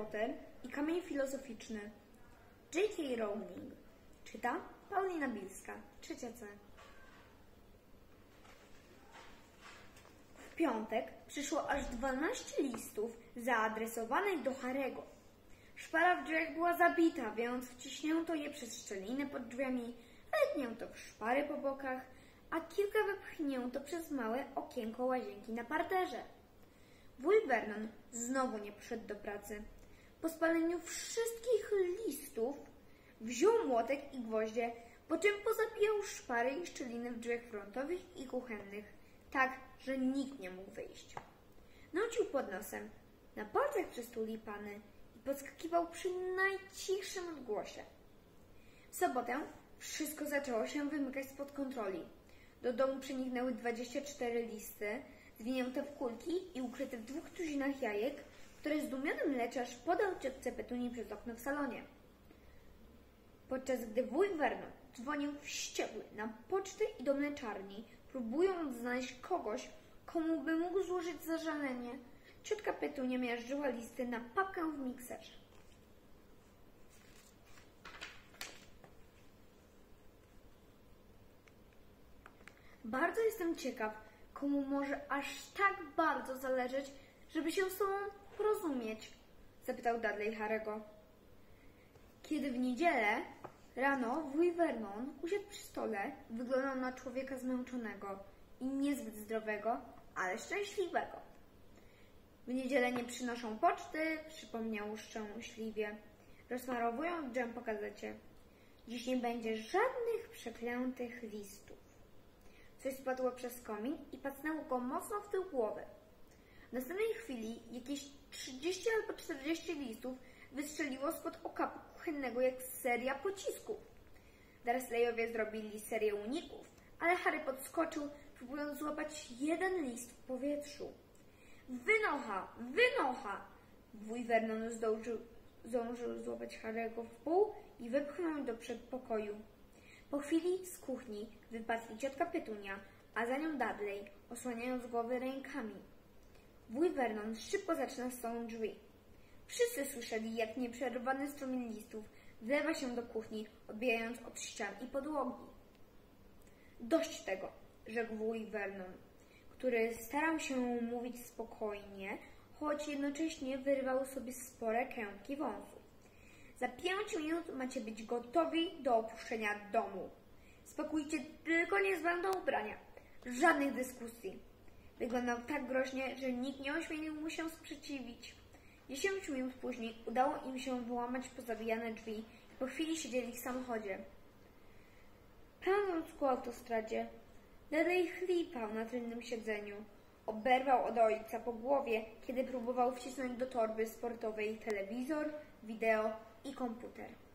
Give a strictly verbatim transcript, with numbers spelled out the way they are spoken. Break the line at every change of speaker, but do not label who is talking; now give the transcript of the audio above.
Potter i kamień filozoficzny. J K Rowling. Czyta Paulina Bilska, trzecia C. W piątek przyszło aż dwanaście listów zaadresowanych do Harry'ego. Szpara w drzwiach była zabita, więc wciśnięto je przez szczeliny pod drzwiami, wetnięto w szpary po bokach, a kilka wypchnięto przez małe okienko łazienki na parterze. Wuj Vernon znowu nie poszedł do pracy. Po spaleniu wszystkich listów wziął młotek i gwoździe, po czym pozabijał szpary i szczeliny w drzwiach frontowych i kuchennych, tak, że nikt nie mógł wyjść. Nucił pod nosem, na palcach przez tulipany i podskakiwał przy najcichszym odgłosie. W sobotę wszystko zaczęło się wymykać spod kontroli. Do domu przeniknęły dwadzieścia cztery listy, zwinięte w kulki i ukryte w dwóch tuzinach jajek, które zdumiony mleczarz podał ciotce Petunii przez okno w salonie. Podczas gdy wuj Vernon dzwonił wściekły na pocztę i do mleczarni, próbując znaleźć kogoś, komu by mógł złożyć zażalenie, ciotka Petunia miażdżyła listy na papkę w mikserze. Bardzo jestem ciekaw, komu może aż tak bardzo zależeć, żeby się z sobą porozumieć, zapytał Dudley Harry'ego. Kiedy w niedzielę rano wuj Vernon usiadł przy stole, wyglądał na człowieka zmęczonego i niezbyt zdrowego, ale szczęśliwego. W niedzielę nie przynoszą poczty, przypomniał szczęśliwie, rozsmarowując dżem po gazecie. Dziś nie będzie żadnych przeklętych listów. Coś spadło przez komin i pacnęło go mocno w tył głowy. W następnej chwili jakieś trzydzieści albo czterdzieści listów wystrzeliło spod okapu kuchennego jak seria pocisków. Dursleyowie zrobili serię uników, ale Harry podskoczył, próbując złapać jeden list w powietrzu. Wynocha! Wynocha! Wuj Vernon zdążył, zdążył złapać Harry'ego w pół i wypchnąć do przedpokoju. Po chwili z kuchni wypadli ciotka Petunia, a za nią Dudley, osłaniając głowy rękami. Wuj Vernon szybko zaczyna z drzwi. Wszyscy słyszeli, jak nieprzerwany strumień listów wlewa się do kuchni, odbijając od ścian i podłogi. Dość tego, rzekł wuj Vernon, który starał się mówić spokojnie, choć jednocześnie wyrywał sobie spore kępki wąsów. Za pięć minut macie być gotowi do opuszczenia domu. Spakujcie tylko niezbędne ubrania. Żadnych dyskusji. Wyglądał tak groźnie, że nikt nie ośmielił mu się sprzeciwić. Dziesięć minut później udało im się wyłamać pozabijane drzwi i po chwili siedzieli w samochodzie. Pełnąc ku autostradzie, Dudley chlipał na tylnym siedzeniu. Oberwał od ojca po głowie, kiedy próbował wcisnąć do torby sportowej telewizor, wideo i komputer.